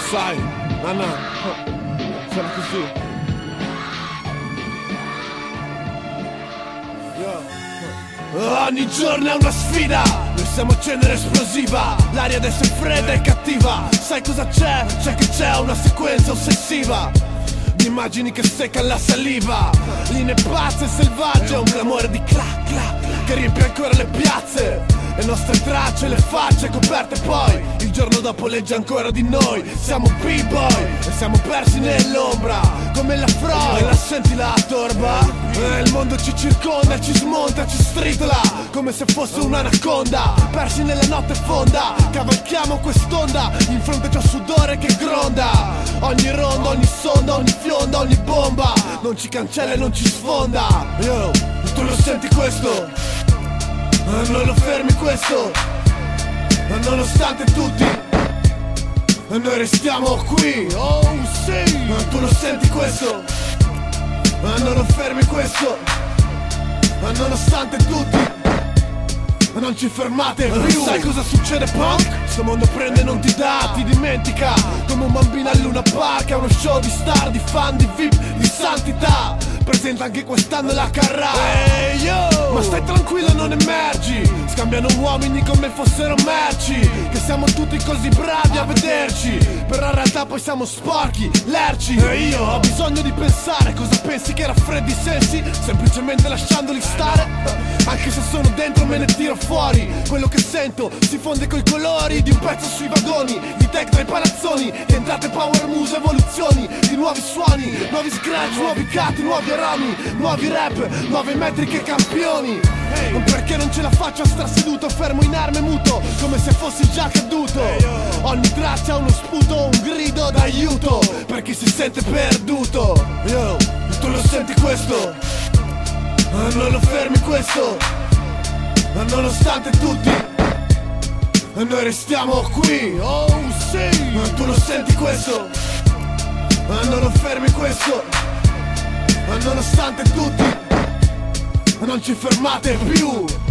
sai, Anna, siamo così. Ogni giorno è una sfida, noi siamo cenere esplosiva, l'aria adesso è fredda e cattiva. Sai cosa c'è? C'è che c'è una sequenza ossessiva di immagini che seccano la saliva, linee pazze e selvagge, un clamore di clac clac che riempie ancora le piazze. Le nostre tracce, le facce coperte poi, il giorno dopo legge ancora di noi. Siamo b-boy e siamo persi nell'ombra, come la Freud. E la senti la torba? Il mondo ci circonda, ci smonta, ci stritola, come se fosse un'anaconda. Persi nella notte fonda, cavalchiamo quest'onda, in fronte c'ho sudore che gronda. Ogni ronda, ogni sonda, ogni fionda, ogni bomba non ci cancella e non ci sfonda. Yo, tu lo senti questo? Non lo fermi questo, nonostante tutti, noi restiamo qui. Oh sì, tu lo senti questo, non lo fermi questo, nonostante tutti, non ci fermate più. Sai cosa succede, punk? Sto mondo prende e non ti dà, ti dimentica, come un bambino al Luna Park. È uno show di star, di fan, di VIP, di santità. Presenta anche quest'anno la Carrà. Hey, yo! Ma stai tranquillo, non emergi. Scambiano uomini come fossero merci, che siamo tutti così bravi a vederci, però in realtà poi siamo sporchi, lerci. E io ho bisogno di pensare. Cosa pensi che raffreddi i sensi? Semplicemente lasciandoli stare? Anche se sono dentro me ne tiro fuori. Quello che sento si fonde coi colori di un pezzo sui vagoni, di tech tra i palazzoni, di entrate power muse, evoluzioni, di nuovi suoni, nuovi scratch, nuovi cut, nuovi aromi, nuovi rap, nuove metriche campioni. Perché non ce la faccio a star seduto, fermo in arme muto, come se fossi già caduto. Ogni traccia ha uno sputo, un grido d'aiuto per chi si sente perduto. Yo, tu lo senti questo? Non lo fermi questo, nonostante tutti, noi restiamo qui. Oh sì, tu lo senti questo? Non lo fermi questo, nonostante tutti, non ci fermate più.